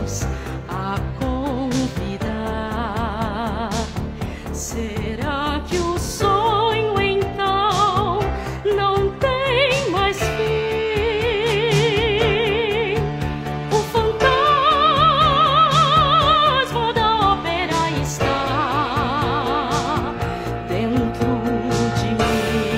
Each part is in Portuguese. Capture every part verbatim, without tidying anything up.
Deus a convidar. Será que o sonho então não tem mais fim? O fantasma da ópera está dentro de mim.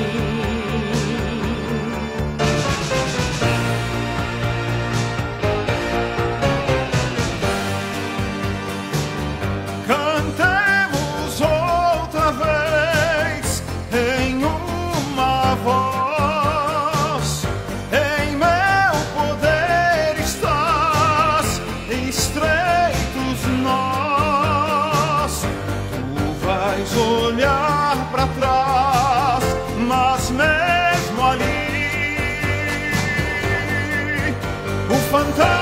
Cantemos outra vez em uma voz. Em meu poder estás, estreitos nós. Tu vais olhar para trás, mas mesmo ali o fantasma